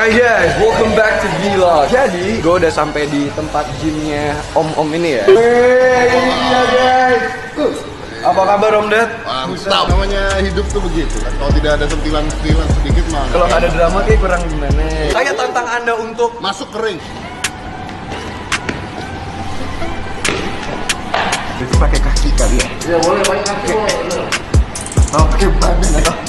Alright guys, welcome back to vlog. Jadi, gue udah sampai di tempat gymnya om-om ini ya. Iya guys. Apa kabar Om Ded? Mantap. Namanya hidup tuh begitu kan. Kalau tidak ada sentilan-sentilan sedikit mah. Kalau nggak ada drama kayak kurang gimana. Saya tantang Anda untuk masuk ke ring. Itu pakai kaki kali ya? Ya boleh pakai kaki boleh. Oh, pakai badan atau?